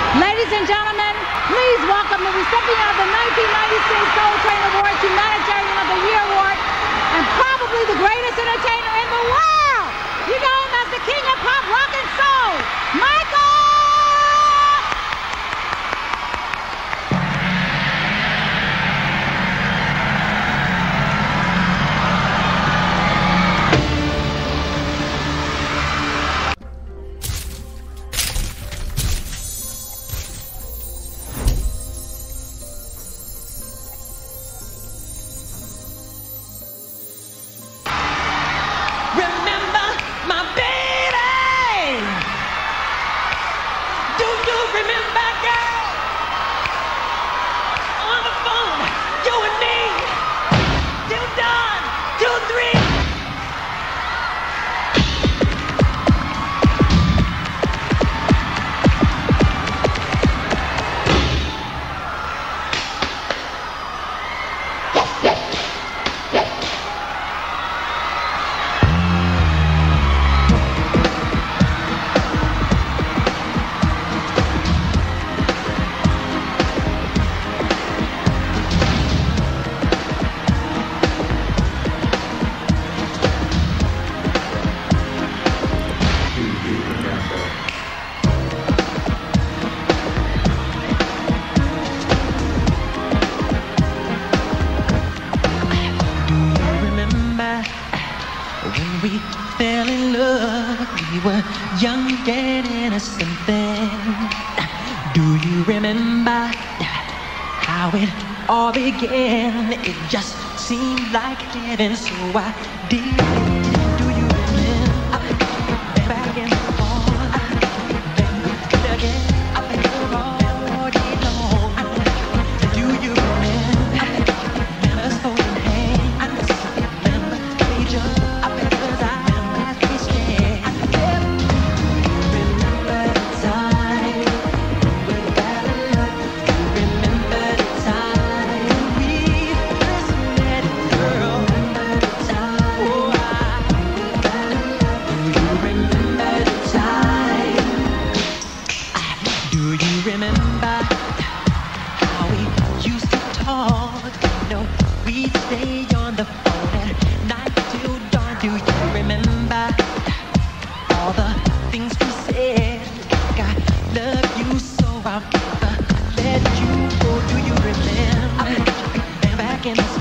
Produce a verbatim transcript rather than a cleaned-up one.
Ladies and gentlemen, please welcome the recipient of the nineteen ninety-six Soul Train Award, Humanitarian of the Year Award, and probably the greatest entertainer in the world. You know him as the king of pop, rock, and soul, Michael! Remember my baby? Do you remember, girl? On the phone, you and me, till dawn, till three. When we fell in love, we were young and innocent then. Do you remember how it all began? It just seemed like heaven, so I did. Do you remember back and forth, then we did again, all day long? Do you remember us holding hands? Remember each other? Remember how we used to talk? You know, we'd stay on the phone at night till dawn. Do you remember all the things we said? Like, I love you so I'll never let you go. Do you remember back in the